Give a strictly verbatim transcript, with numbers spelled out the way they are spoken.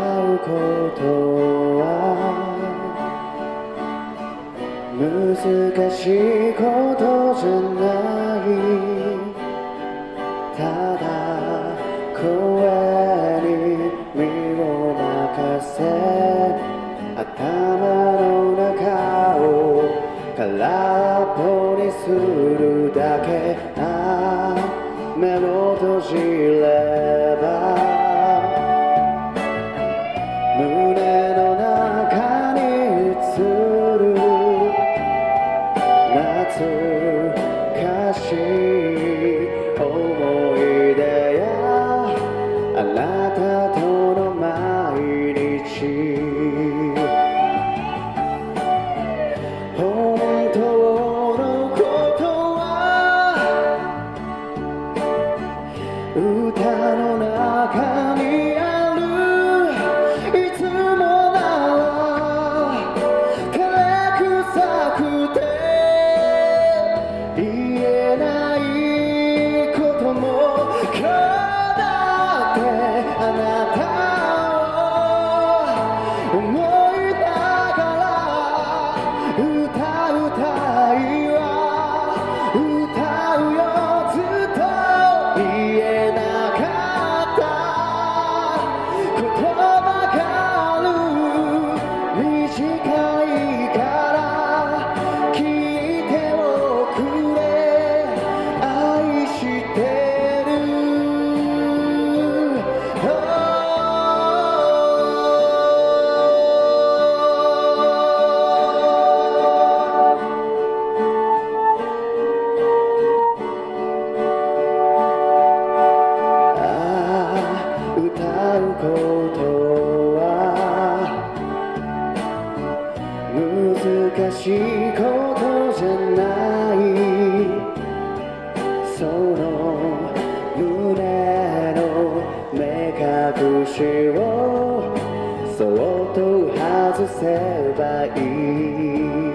うことは難しいことじゃない。ただ声に身を任せ頭の中を空っぽにするだけ。ああ目を閉じれば胸の中に映る懐かしい思い出やあなたとの毎日。本当のことは歌の中にある。いつもなら照れくさくて言えないこともこうだってあなたを思いながら歌うたいは歌うよ。ずっと言えなかった言葉がある。短いから聞いておくれ。愛してる。ああ歌うことは難しいことじゃない。その胸の目隠しをそっと外せばいい。